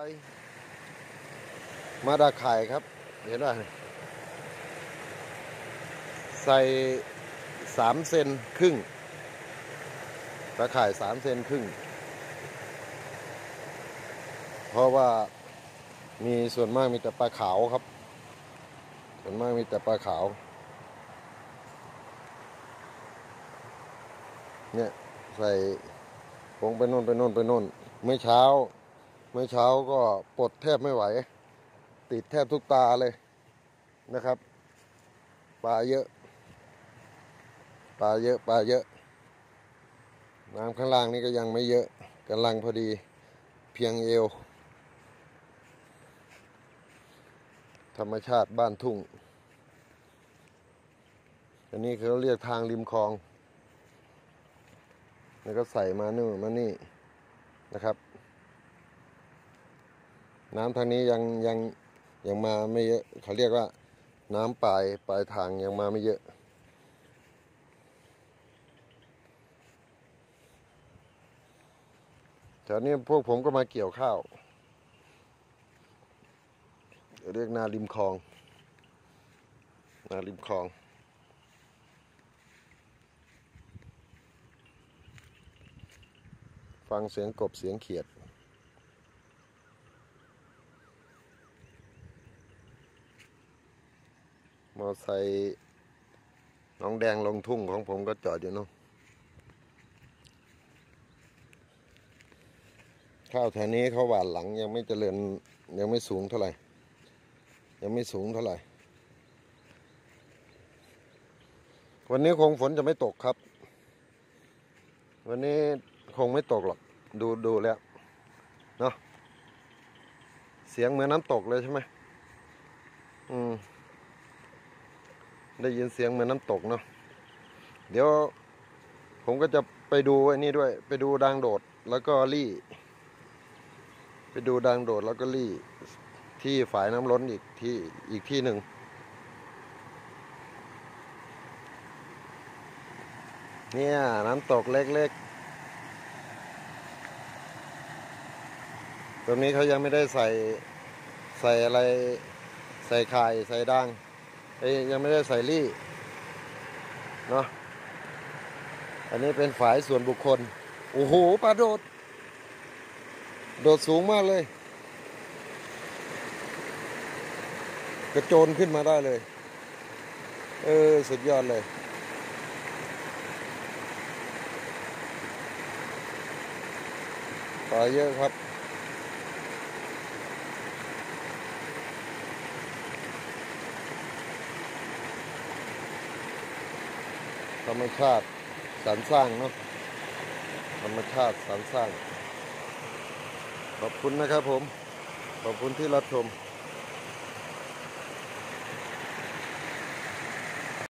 มาดาข่ายครับเห็นป่ะใส่3 เซนครึ่งตะข่าย3 เซนครึ่งเพราะว่ามีส่วนมากมีแต่ปลาขาวครับส่วนมากมีแต่ปลาขาวเนี่ยใส่ลงไปโน่นไปโน่นไปโน่นเมื่อเช้าก็ปลดแทบไม่ไหวติดแทบทุกตาเลยนะครับปลาเยอะน้ำข้างล่างนี่ก็ยังไม่เยอะกำลังพอดีเพียงเอวธรรมชาติบ้านทุ่งอันนี้เขาเรียกทางริมคลองแล้วก็ใส่มานู่นมานี่นะครับน้ำทางนี้ยังมาไม่เยอะเขาเรียกว่าน้ำปลายทางยังมาไม่เยอะแถวนี้พวกผมก็มาเกี่ยวข้าวเรียกนาริมคลองฟังเสียงกบเสียงเขียดมอไซค์น้องแดงลงทุ่งของผมก็จอดอยู่นู่นข้าวแถวนี้เขาหว่านหลังยังไม่เจริญยังไม่สูงเท่าไหร่วันนี้คงฝนจะไม่ตกครับวันนี้คงไม่ตกหรอกดูแล้วเนาะเสียงเหมือนน้ำตกเลยใช่ไหมได้ยินเสียงเหมือนน้ำตกเนาะเดี๋ยวผมก็จะไปดูไอ้นี่ด้วยไปดูดางโดดแล้วก็ลี่ที่ฝายน้ำล้นอีกที่หนึ่งเนี่ยน้ำตกเล็กๆตรงนี้เขายังไม่ได้ใส่อะไรใส่ข่ายใส่ด่างยังไม่ได้ใส่ลี่เนาะอันนี้เป็นฝายส่วนบุคคลโอ้โหปลาโดดสูงมากเลยกระโจนขึ้นมาได้เลยสุดยอดเลยปลาเยอะครับธรรมชาติสรรสร้างเนาะธรรมชาติสรรสร้างขอบคุณนะครับผมขอบคุณที่รับชม